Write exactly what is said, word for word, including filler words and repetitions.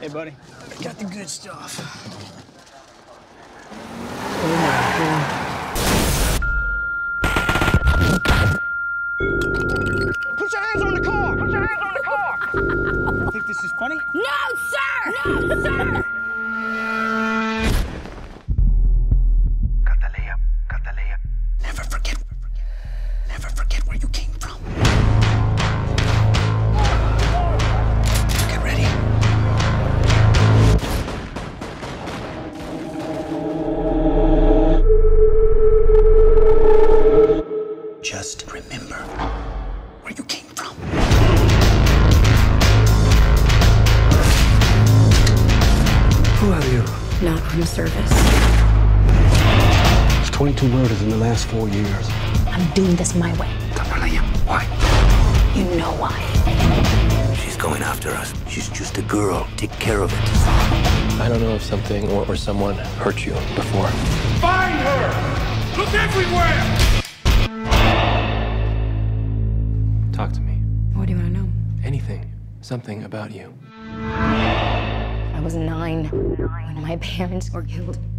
Hey, buddy. Got the good stuff. Oh, my God. Put your hands on the car! Put your hands on the car! You think this is funny? No, sir! No, sir! Catalea, Catalea. Never forget. Never forget where you came from. Get ready. Just remember where you came from. Who are you? Not on service. It's twenty-two murders in the last four years. I'm doing this my way. Catalea, why? You know why. She's going after us. She's just a girl. Take care of it. I don't know if something or, or someone hurt you before. Find her! Look everywhere! Talk to me. What do you want to know? Anything. Something about you. I was nine when my parents were killed.